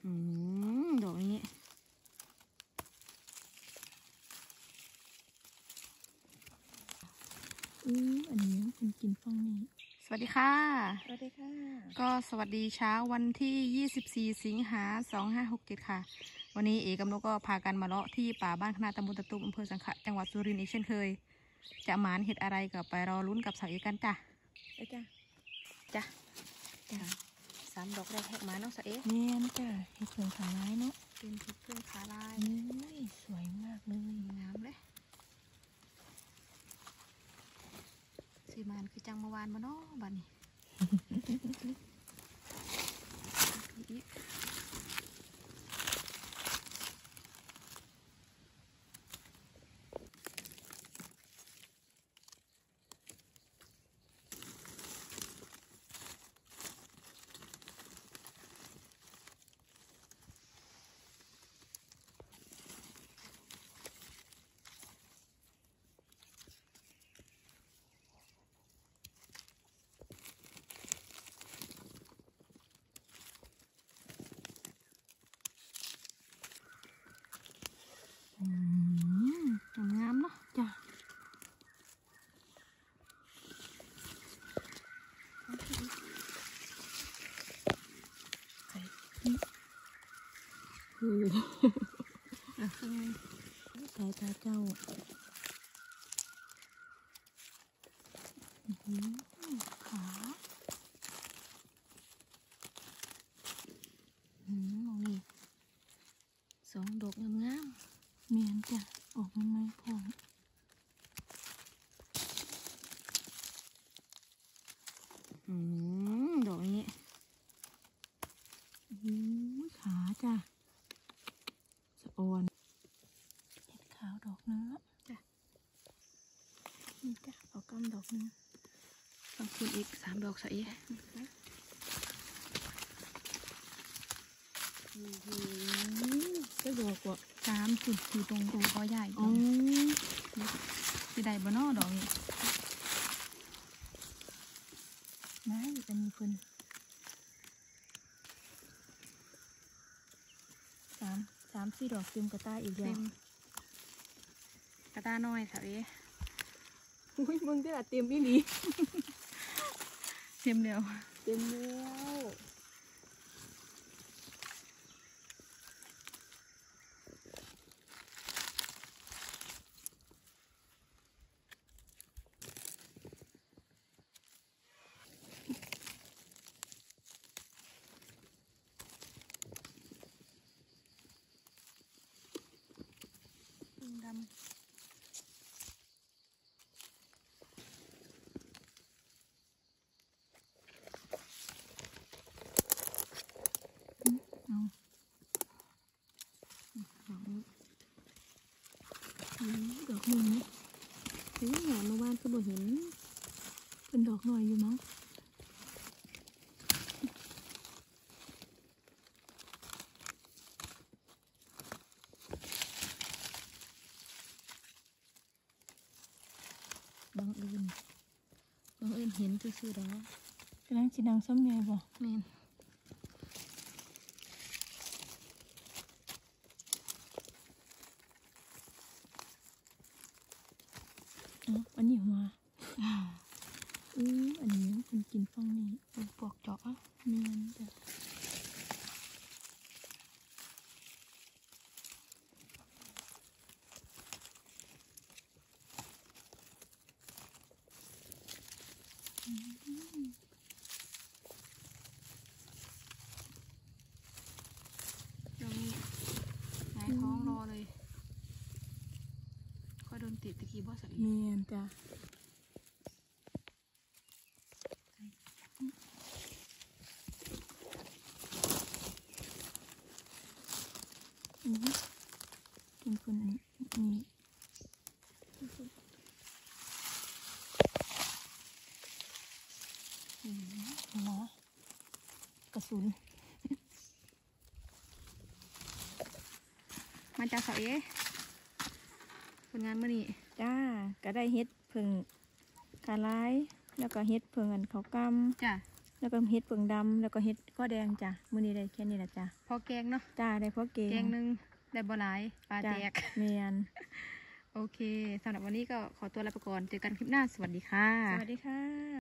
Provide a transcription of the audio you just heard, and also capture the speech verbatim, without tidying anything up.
อืมดอกนี้อืออันนี้เป็นกินฟังนี้สวัสดีค่ะสวัสดีค่ะก็สวัสดีเช้าวันที่ยี่สิบสี่สิงหาสองห้าหกเจ็ดค่ะวันนี้เอกกับนกก็พากันมาเลาะที่ป่าบ้านคณะตำบลตะตุมอำเภอสังขะจังหวัดสุรินทร์อีกเช่นเคยจะหมานเห็ดอะไรก็ไปรอลุ้นกับสาวเอกกันจ้ะไปจ้ะจ้ะจ้ะสามดอกแรกแหกมาเนาะสาวเอกแม่นจ้ะเห็ดเผือกขาลายเนาะเป็นเห็ดเพื่อนขาลายนี่สวยมากเลยงามเลยสีมันคือจังเมื่อวานมาเนาะบัดนี้อีกอืมงามเนาะจ้ะคืออ่ะคือไงสายตาเจ้าขาอืมมองนี่สองดอกงามเมียนจ้ะออกมาไม่พออืมดอกนี้อือขาจ้ะสะออนเห็ดขาวดอกนึงละจ้ะนี่จ้ะเอากำดอกนึงต้องคืนอีกสามดอกใส่อีกก็ดอกว่าสามจุดอยู่ตรงตรงคอใหญ่อ๋อสีใดบนนอดอกนี้นะจะมีคนสามสามสี่ดอกเต็มกระต้าอีกแล้วกระตาน้อยสาวเอ๋อุ้ยมึงได้ละเต็มนี่นี่เต็มเดียวเต็มแล้วดำเอาดอกนึงนี่เฮ้ยหนาเมื่อวานก็บ่เห็นเป็นดอกหน่อยอยู่มั้งบังเอิญบังเอิญเห็นซื่อๆแล้วกำลังจินังซ้ำใหญ่บ่แม่นอ๋ออันนี้หัวอืออันนี้เป็นกินฟังนี่เป็นปลอกเจาะเมียนจ้ะตรงนี้หงายท้องรอเลยค่อยโดนติดตะกี้บอสอีกเมียนจ้ะอือกินคนนี้นี่หัวกระสุนมาจากสาวเอ๋ผลงานเมื่อนี้จ้าก็ได้เฮ็ดเพิ่งกาไลแล้วก็เฮ็ดเพิ่งอันเขากำจ้ะแแล้วก็เฮ็ดเปิงดำแล้วก็เฮ็ดก็แดงจ้ะมื้อนี้ได้แค่นี้แหละจ้ะพอแกงเนาะจ้าได้เพราะเกแกงหนึ่งได้บ่หลายปลาจ้ะแตกแมนโอเคสำหรับวันนี้ก็ขอตัวลาไปก่อนเจอกันคลิปหน้าสวัสดีค่ะสวัสดีค่ะ